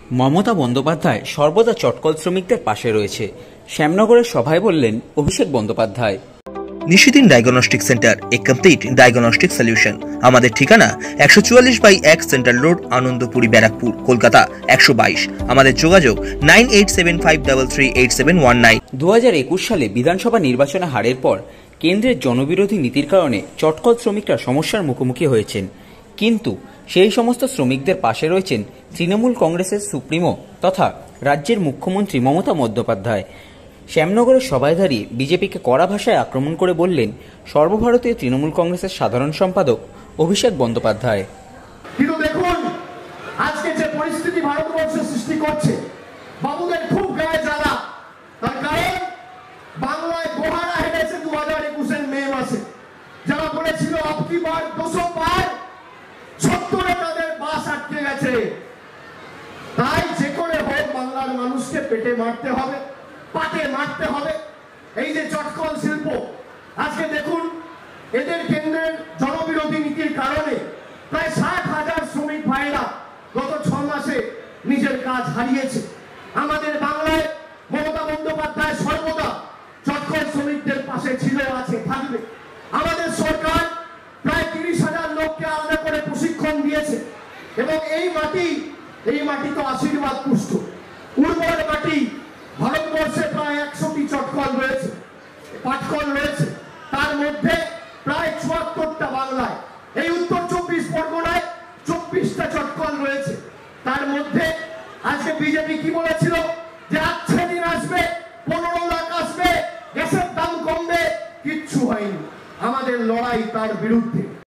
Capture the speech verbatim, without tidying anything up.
মমতা বন্দ্যোপাধ্যায় সর্বদা চটকল শ্রমিকদের পাশে রয়েছে, শ্যামনগরের সভায় বললেন Abhishek Bandyopadhyay. Nishidin diagnostic centre, a complete diagnostic solution. আমাদের ঠিকানা একশো চুয়াল্লিশ বাই এক সেন্ট্রাল রোড, আনন্দপুরি, ব্যারাকপুর, কলকাতা একশো বাইশ। আমাদের যোগাযোগ nine eight seven five three three eight seven one nine. দু হাজার একুশ সালে বিধানসভা নির্বাচনে হারের পর কেন্দ্রের জনবিরোধী নীতির কারণে চটকল শ্রমিকরা সমস্যার মুখোমুখি হয়েছেন, কিন্তু সেই সমস্ত শ্রমিকদের পাশে রয়েছেন তৃণমূল কংগ্রেসের সুপ্রিমো তথা রাজ্যের মুখ্যমন্ত্রী মমতা বন্দ্যোপাধ্যায়। শ্যামনগরের সভায় দাঁড়িয়ে বিজেপিকে কড়া ভাষায় আক্রমণ করে বললেন সর্বভারতীয় তৃণমূল কংগ্রেসের সাধারণ সম্পাদক অভিষেক বন্দ্যোপাধ্যায়। কিন্তু দেখুন আজকে যে পরিস্থিতি ভারতবর্ষে সৃষ্টি করছে, বাবুদের খুব গায়ে জ্বালা। তার কারণ বাংলায় গোহারা হেরেছে দু হাজার একুশের মে মাসে, যারা বলেছিল আপকি বার দুশো পার, সত্তরে তাদের বাস আটকে গেছে। তাই যে করে হোক বাংলার মানুষকে পেটে মারতে হবে, পাটে মারতে হবে। এই যে চটকল শিল্প, আজকে দেখুন এদের কেন্দ্রের জনবিরোধী নীতির কারণে প্রায় ষাট হাজার শ্রমিক ভাইরা গত ছ মাসে নিজের কাজ হারিয়েছে। আমাদের বাংলায় মমতা বন্দ্যোপাধ্যায় সর্বদা চটকল শ্রমিকদের পাশে ছিল, আছে, থাকবে। আমাদের সরকার প্রায় তিরিশ হাজার লোককে আলাদা করে প্রশিক্ষণ দিয়েছে এবং এই মাটি এই মাটি তো আশীর্বাদ পুষ্ট উর্বর মাটি। ভারতবর্ষে প্রায় একশোটি চটকল রয়েছে, পাটকল রয়েছে, তার মধ্যে প্রায় চুয়াত্তরটা বাংলায়। এই উত্তর চব্বিশ পরগনায় চব্বিশটা চটকল রয়েছে। তার মধ্যে আজকে বিজেপি কি বলেছিল যে আচ্ছা দিন আসবে, পনেরো লাখ আসবে, গ্যাসের দাম কমবে, কিচ্ছু হয়নি। আমাদের লড়াই তার বিরুদ্ধে।